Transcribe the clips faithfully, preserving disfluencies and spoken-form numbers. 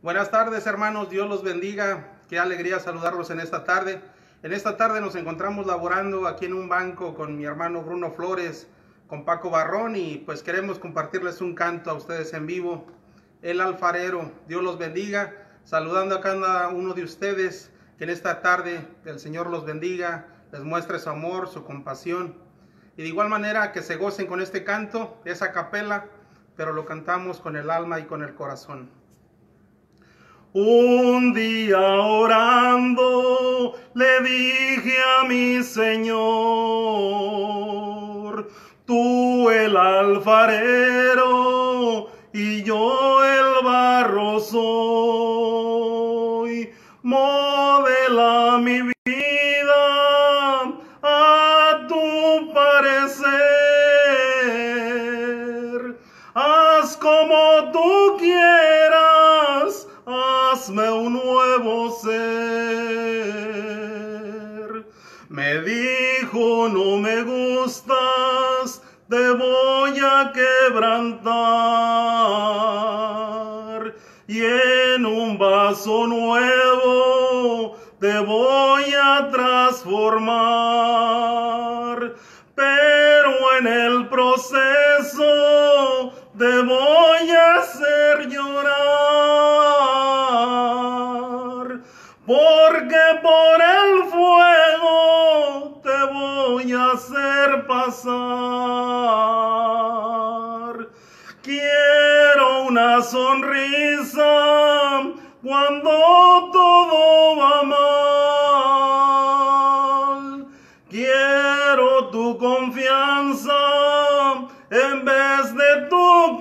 Buenas tardes, hermanos, Dios los bendiga. Qué alegría saludarlos en esta tarde. En esta tarde nos encontramos laborando aquí en un banco con mi hermano Bruno Flores, con Paco Barrón, y pues queremos compartirles un canto a ustedes en vivo. El alfarero, Dios los bendiga. Saludando a cada uno de ustedes, que en esta tarde el Señor los bendiga, les muestre su amor, su compasión. Y de igual manera que se gocen con este canto, es a capela, pero lo cantamos con el alma y con el corazón. Un día orando le dije a mi Señor, tú el alfarero y yo el barro soy, modela mi vida a tu parecer, haz como tú quieras, hazme un nuevo ser. Me dijo, no me gustas, te voy a quebrantar, y en un vaso nuevo te voy a transformar, pero en el proceso te voy a hacer llorar, porque por el fuego te voy a hacer pasar. Quiero una sonrisa cuando todo va mal. Quiero tu confianza en vez de tu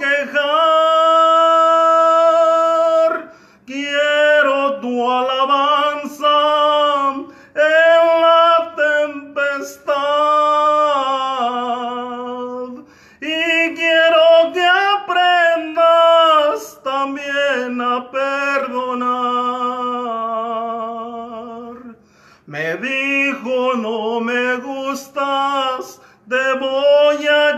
quejar. Quiero tu alabanza en la tempestad. Y quiero que aprendas también a perdonar. Me dijo, no me gustas, te voy a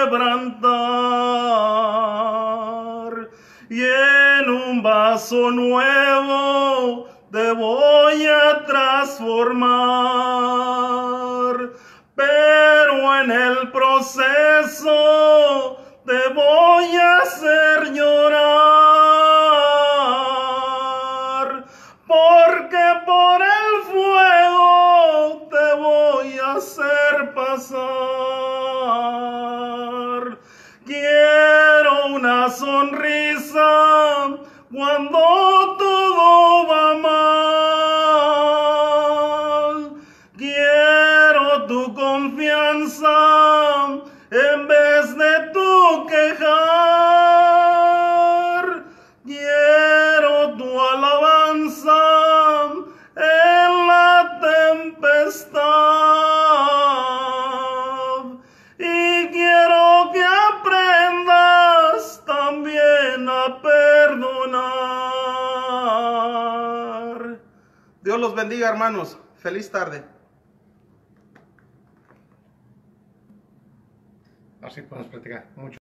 quebrantar, y en un vaso nuevo te voy a transformar, pero en el proceso te voy a hacer llorar, porque por el fuego te voy a hacer pasar. Quiero una sonrisa cuando todo va mal. Quiero tu confianza en vez de tu quejar. Quiero tu alabanza en la tempestad. Y quiero que aprendas también a perdonar. Dios los bendiga, hermanos. Feliz tarde. Así podemos platicar mucho.